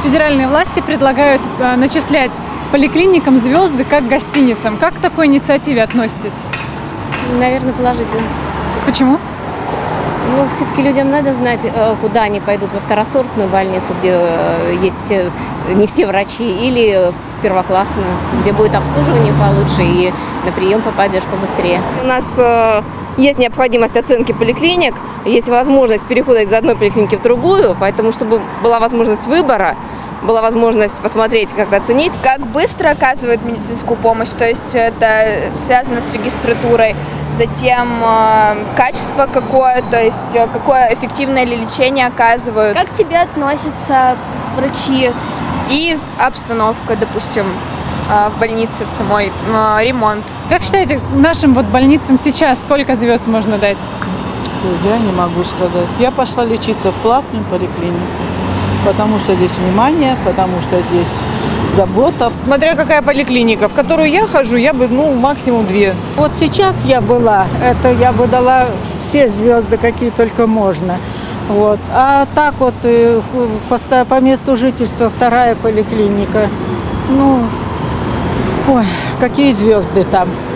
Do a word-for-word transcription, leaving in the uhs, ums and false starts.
Федеральные власти предлагают э, начислять поликлиникам звезды как гостиницам. Как к такой инициативе относитесь? Наверное, положительно. Почему? Ну, все-таки людям надо знать, куда они пойдут: во второсортную больницу, где есть не все врачи, или в первоклассную, где будет обслуживание получше и на прием попадешь побыстрее. У нас э, есть необходимость оценки поликлиник, есть возможность перехода из одной поликлиники в другую, поэтому, чтобы была возможность выбора, была возможность посмотреть, как оценить. Как быстро оказывают медицинскую помощь, то есть это связано с регистратурой, затем э, качество какое, то есть э, какое эффективное ли лечение оказывают. Как к тебе относятся врачи? И обстановка, допустим, э, в больнице в самой, э, ремонт. Как считаете, нашим вот больницам сейчас сколько звезд можно дать? Я не могу сказать. Я пошла лечиться в платную поликлинику, потому что здесь внимание, потому что здесь забота. Смотря какая поликлиника. В которую я хожу, я бы, ну, максимум две. Вот сейчас я была, это я бы дала все звезды, какие только можно. Вот. А так вот по, по месту жительства вторая поликлиника. Ну, ой, какие звезды там.